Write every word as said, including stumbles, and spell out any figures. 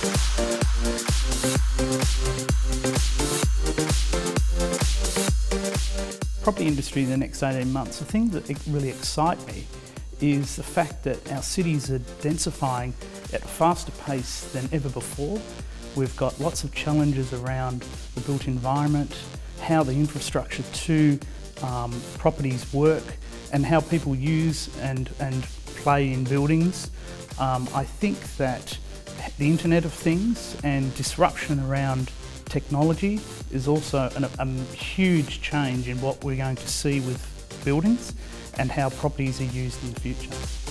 Property industry in the next eighteen months, the thing that really excites me is the fact that our cities are densifying at a faster pace than ever before. We've got lots of challenges around the built environment, how the infrastructure to um, properties work, and how people use and, and play in buildings. Um, I think that the Internet of Things and disruption around technology is also an, a huge change in what we're going to see with buildings and how properties are used in the future.